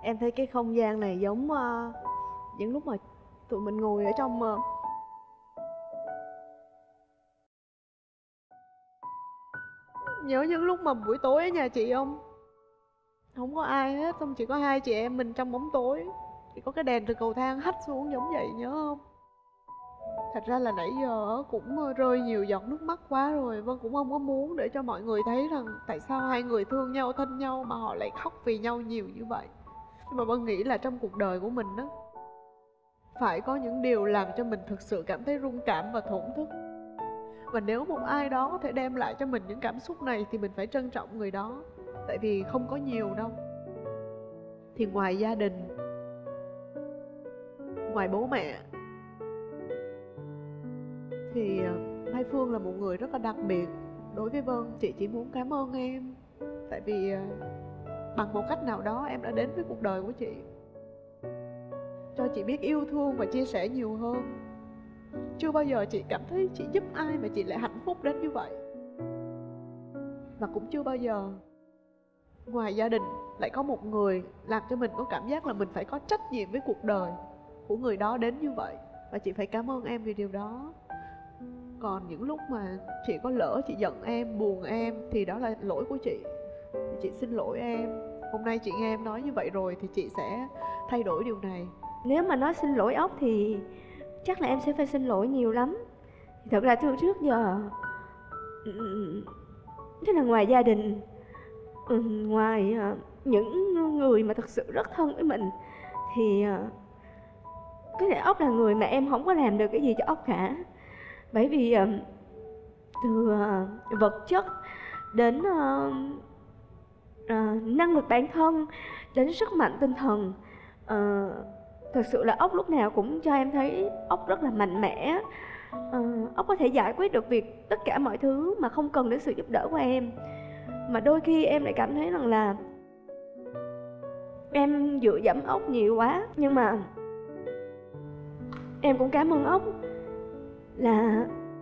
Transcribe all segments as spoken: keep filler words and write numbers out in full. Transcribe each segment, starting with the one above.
Em thấy cái không gian này giống uh, những lúc mà tụi mình ngồi ở trong uh, nhớ những lúc mà buổi tối ở nhà chị không? Không có ai hết, xong chỉ có hai chị em mình trong bóng tối. Chỉ có cái đèn từ cầu thang hắt xuống giống vậy, nhớ không? Thật ra là nãy giờ cũng rơi nhiều giọt nước mắt quá rồi. Vân cũng không có muốn để cho mọi người thấy rằng tại sao hai người thương nhau, thân nhau mà họ lại khóc vì nhau nhiều như vậy. Nhưng mà Vân nghĩ là trong cuộc đời của mình đó, phải có những điều làm cho mình thực sự cảm thấy rung cảm và thổn thức. Và nếu một ai đó có thể đem lại cho mình những cảm xúc này thì mình phải trân trọng người đó. Tại vì không có nhiều đâu. Thì ngoài gia đình, ngoài bố mẹ, thì Mai Phương là một người rất là đặc biệt đối với Vân. Chị chỉ muốn cảm ơn em. Tại vì bằng một cách nào đó em đã đến với cuộc đời của chị, cho chị biết yêu thương và chia sẻ nhiều hơn. Chưa bao giờ chị cảm thấy chị giúp ai mà chị lại hạnh phúc đến như vậy. Và cũng chưa bao giờ ngoài gia đình lại có một người làm cho mình có cảm giác là mình phải có trách nhiệm với cuộc đời của người đó đến như vậy. Và chị phải cảm ơn em vì điều đó. Còn những lúc mà chị có lỡ chị giận em, buồn em thì đó là lỗi của chị. Chị xin lỗi em. Hôm nay chị nghe em nói như vậy rồi thì chị sẽ thay đổi điều này. Nếu mà nói xin lỗi ốc thì chắc là em sẽ phải xin lỗi nhiều lắm. Thật ra từ trước giờ, thế là ngoài gia đình, ngoài những người mà thật sự rất thân với mình, thì có lẽ ốc là người mà em không có làm được cái gì cho ốc cả. Bởi vì từ vật chất đến uh, uh, năng lực bản thân, đến sức mạnh tinh thần, uh, thật sự là ốc lúc nào cũng cho em thấy ốc rất là mạnh mẽ. uh, Ốc có thể giải quyết được việc tất cả mọi thứ mà không cần đến sự giúp đỡ của em. Mà đôi khi em lại cảm thấy rằng là em dựa dẫm ốc nhiều quá. Nhưng mà em cũng cảm ơn ốc là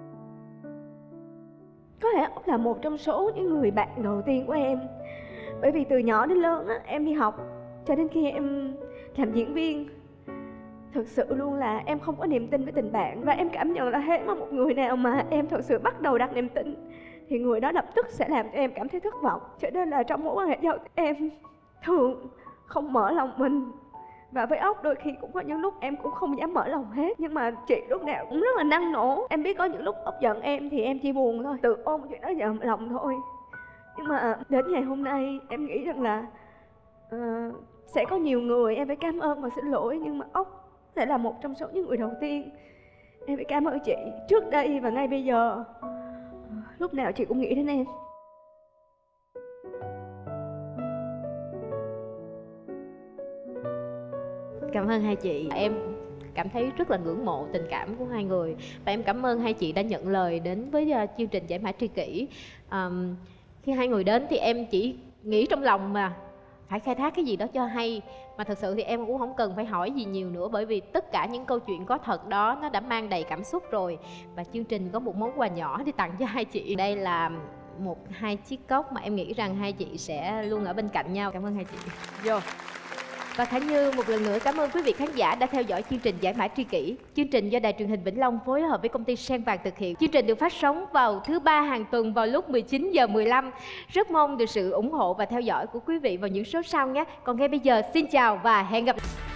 có thể ốc là một trong số những người bạn đầu tiên của em. Bởi vì từ nhỏ đến lớn á, em đi học cho đến khi em làm diễn viên, thực sự luôn là em không có niềm tin với tình bạn. Và em cảm nhận là hễ mà một người nào mà em thực sự bắt đầu đặt niềm tin thì người đó lập tức sẽ làm cho em cảm thấy thất vọng. Cho nên là trong mối quan hệ giao tiếp em thường không mở lòng mình. Và với ốc đôi khi cũng có những lúc em cũng không dám mở lòng hết. Nhưng mà chị lúc nào cũng rất là năng nổ. Em biết có những lúc ốc giận em thì em chỉ buồn thôi, tự ôm chuyện đó vào lòng thôi. Nhưng mà đến ngày hôm nay em nghĩ rằng là uh, sẽ có nhiều người em phải cảm ơn và xin lỗi. Nhưng mà ốc sẽ là một trong số những người đầu tiên em phải cảm ơn chị trước đây và ngay bây giờ. Lúc nào chị cũng nghĩ đến em. Cảm ơn hai chị. Em cảm thấy rất là ngưỡng mộ tình cảm của hai người. Và em cảm ơn hai chị đã nhận lời đến với uh, chương trình Giải Mã Tri Kỷ. um, Khi hai người đến thì em chỉ nghĩ trong lòng mà phải khai thác cái gì đó cho hay. Mà thật sự thì em cũng không cần phải hỏi gì nhiều nữa. Bởi vì tất cả những câu chuyện có thật đó nó đã mang đầy cảm xúc rồi. Và chương trình có một món quà nhỏ để tặng cho hai chị. Đây là một hai chiếc cốc mà em nghĩ rằng hai chị sẽ luôn ở bên cạnh nhau. Cảm ơn hai chị. Vô. Và Khả Như một lần nữa cảm ơn quý vị khán giả đã theo dõi chương trình Giải Mã Tri Kỷ. Chương trình do Đài Truyền hình Vĩnh Long phối hợp với công ty Sen Vàng thực hiện. Chương trình được phát sóng vào thứ ba hàng tuần vào lúc mười chín giờ mười lăm. Rất mong được sự ủng hộ và theo dõi của quý vị vào những số sau nhé. Còn ngay bây giờ xin chào và hẹn gặp lại.